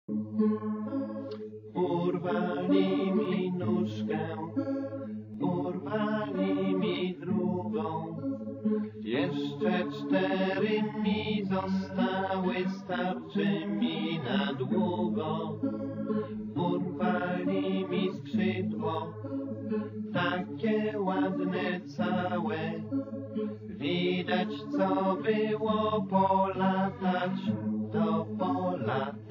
Urwali mi nóżkę, urwali mi drugą. Jeszcze 4 mi zostały, starczy mi na długo. Urwali mi skrzydło, takie ładne całe. Widać, co było polatać, to polatać.